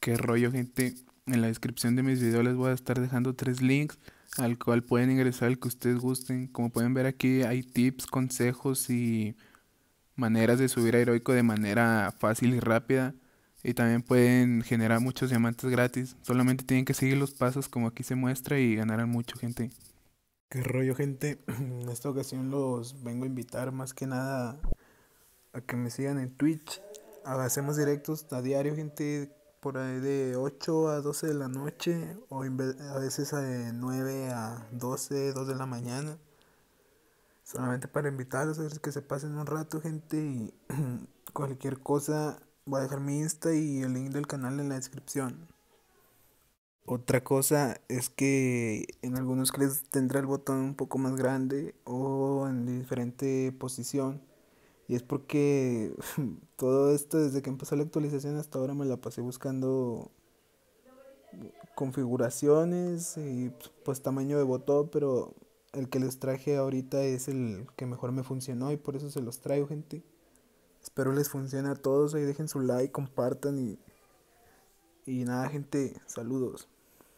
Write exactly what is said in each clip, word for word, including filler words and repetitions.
Qué rollo, gente. En la descripción de mis videos les voy a estar dejando tres links al cual pueden ingresar el que ustedes gusten. Como pueden ver aquí hay tips, consejos y maneras de subir a Heroico de manera fácil y rápida. Y también pueden generar muchos diamantes gratis. Solamente tienen que seguir los pasos como aquí se muestra y ganarán mucho, gente. Qué rollo, gente. En esta ocasión los vengo a invitar más que nada a que me sigan en Twitch. Hacemos directos a diario, gente, por ahí de ocho a doce de la noche, o a veces de nueve a doce, dos de la mañana. Solamente para invitarlos a ver que se pasen un rato, gente, y cualquier cosa voy a dejar mi Insta y el link del canal en la descripción. Otra cosa es que en algunos clips tendrá el botón un poco más grande o en diferente posición. Y es porque todo esto desde que empezó la actualización hasta ahora me la pasé buscando configuraciones y pues tamaño de botón, pero el que les traje ahorita es el que mejor me funcionó y por eso se los traigo, gente. Espero les funcione a todos, ahí dejen su like, compartan y, y nada, gente, saludos.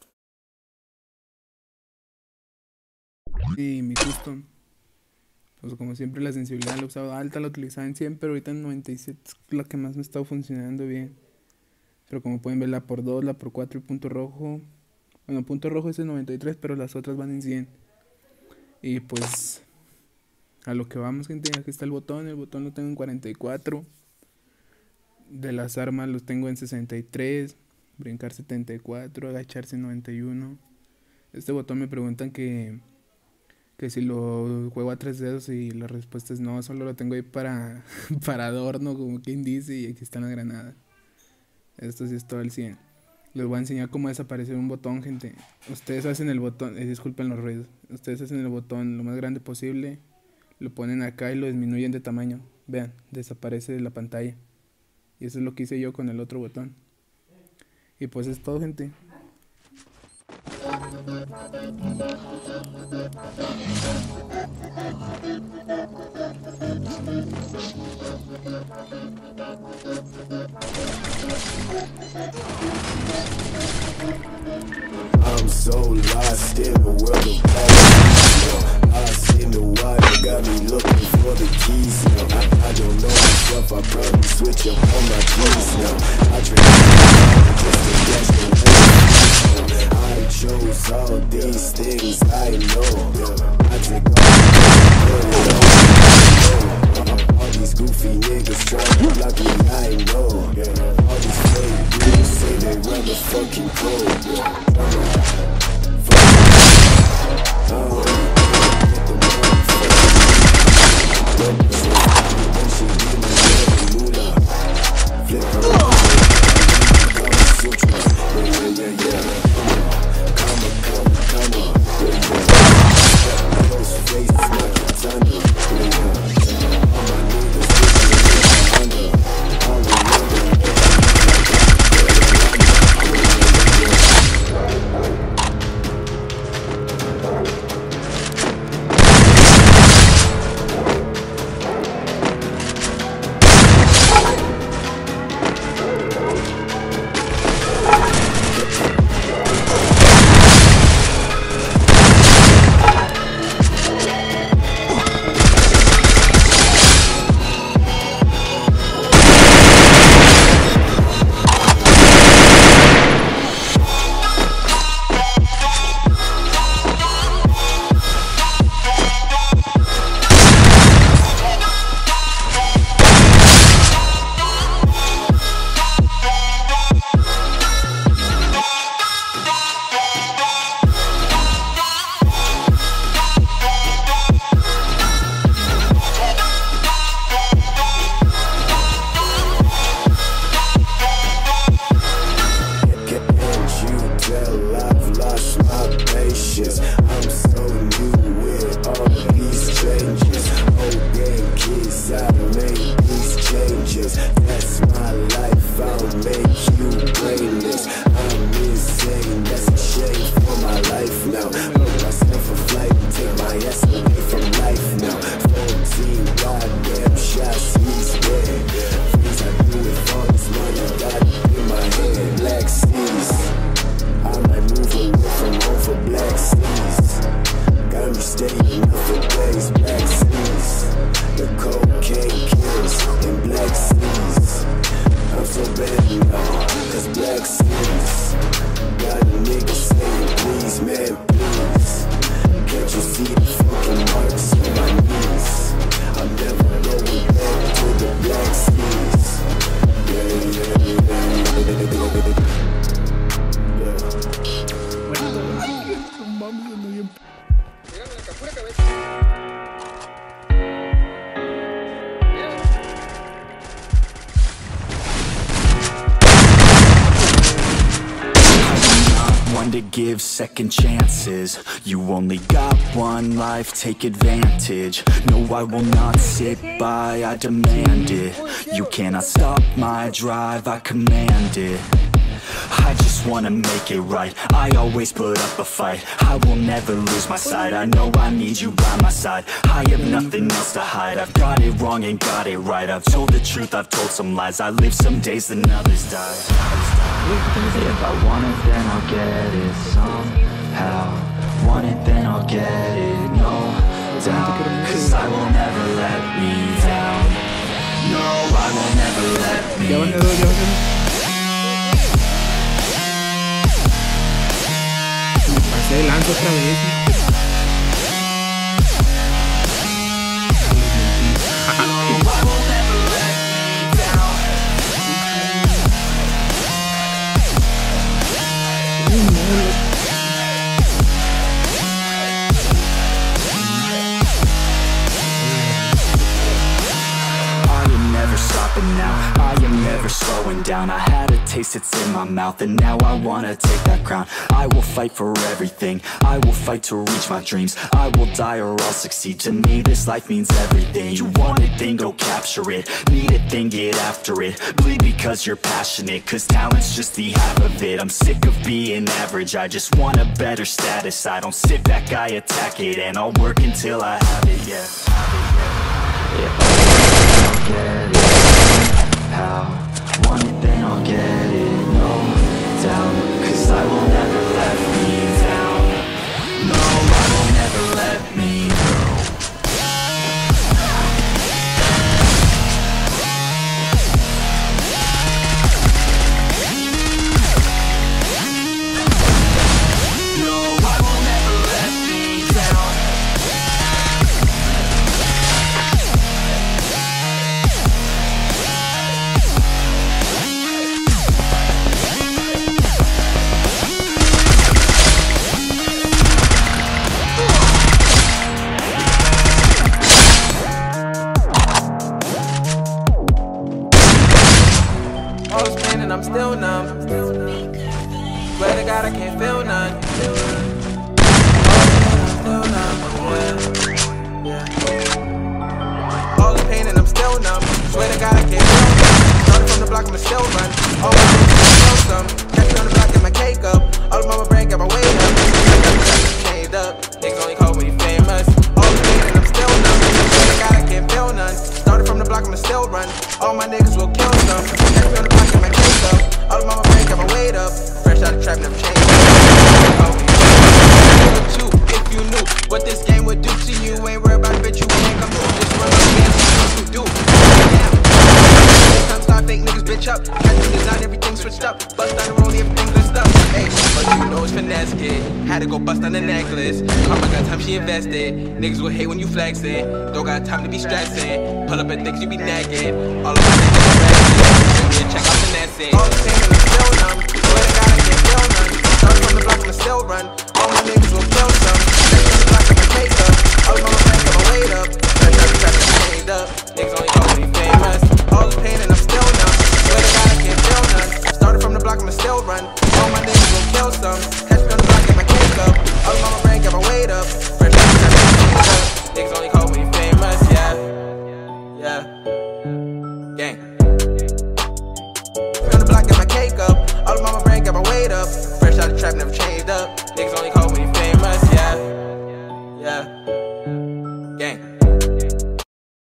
Y mi custom, pues como siempre la sensibilidad la he usado alta, la utilizaba en cien, pero ahorita en noventa y siete es la que más me ha estado funcionando bien. Pero como pueden ver, la por dos, la por cuatro y punto rojo, bueno, punto rojo es en noventa y tres, pero las otras van en cien. Y pues a lo que vamos, gente, aquí está el botón, el botón lo tengo en cuarenta y cuatro. De las armas los tengo en sesenta y tres, brincar setenta y cuatro, agacharse noventa y uno. Este botón me preguntan que que si lo juego a tres dedos y la respuesta es no, solo lo tengo ahí para, para adorno, como quien dice, y aquí está la granada. Esto sí es todo el cien. Les voy a enseñar cómo desaparecer un botón, gente. Ustedes hacen el botón, eh, disculpen los ruidos, ustedes hacen el botón lo más grande posible, lo ponen acá y lo disminuyen de tamaño. Vean, desaparece de la pantalla. Y eso es lo que hice yo con el otro botón. Y pues es todo, gente. I'm so lost in the world of passion. Lost in the water, got me looking for the keys now. I, I don't know myself, I probably switch up on my keys now. I drink just to get the I chose all these things I know. I drink all, all these goofy niggas try to block me, I know. All these fake dudes say they rather fucking cold. Black staying up for days. Backseas, the cocaine kills in black seas. I'm so bad now, cause black seas got a nigga saying please, man, please. Can't you see the fucking marks on my knees? I'm never going back to the black seas. Yeah, yeah, yeah, yeah, yeah. One to give second chances. You only got one life, take advantage. No, I will not sit by, I demand it. You cannot stop my drive, I command it. I just wanna make it right, I always put up a fight. I will never lose my sight, I know I need you by my side. I have nothing else to hide, I've got it wrong and got it right. I've told the truth, I've told some lies. I live some days and others die. If I want it, then I'll get it somehow. Want it, then I'll get it, no doubt. Cause I will never let me down. No, I will never let me down. Se lanza otra vez. Now I am never slowing down. I had a taste, it's in my mouth, and now I wanna take that crown. I will fight for everything, I will fight to reach my dreams. I will die or I'll succeed, to me this life means everything. You want it, then go capture it. Need it, then get after it. Bleed because you're passionate, cause talent's just the half of it. I'm sick of being average, I just want a better status. I don't sit back, I attack it, and I'll work until I have it, yeah. If I get it how, want it, then I'll get it, no doubt. Cause I will never let me down. No, I will never let me down. No, I will never let me down. I'm still numb. Swear to God I can't feel none. All the pain and I'm still numb. Swear to God I can't feel none. Started from the block, I'ma still run. All my niggas know some. Catch me on the block, get my cake up. All of mama bread, got my weight up. Changed up. Niggas only call when you famous. All the pain and I'm still numb. Swear to God I can't feel none. Started from the block, I'ma still run. All my niggas will kill some. Catch me on the block, get my cake up. All of mama bread, got my weight up. Fresh out the trap, never changed up. You, if you knew what this game would do to you, ain't worried about bitch, you can't come through. Just run up against what you do. Damn. Sometimes start fake niggas bitch up. Got the design, everything switched up. Bust down the road, everything list up. Hey, but you know it's finesse, kid. Had to go bust on the necklace. Karma got time, she invested. Niggas will hate when you flexing. Don't got time to be stressing. Pull up and think you be nagging. All of my niggas are ready. Check out the finesse. All the same and I'm still numb. Swear to God I can't feel none. Started from the block, I'ma still run. All my niggas will kill some. Next on the block, I'ma take up. All of my friends got my weight up. Fresh out the trap, never changed up. Niggas only call me famous. All the pain and I'm still numb. Swear to God I can't feel none. Started from the block, I'ma still run. All my niggas will kill some. Catch me on the block, get my cake up. All of my friends got my weight up. Fresh out the trap, never changed up. Niggas only call me famous, yeah. Yeah. Gang. On the block, get my cake up. All of my brain got my weight up. Fresh out the trap, never changed up. Niggas only call me famous, yeah. Yeah. Gang.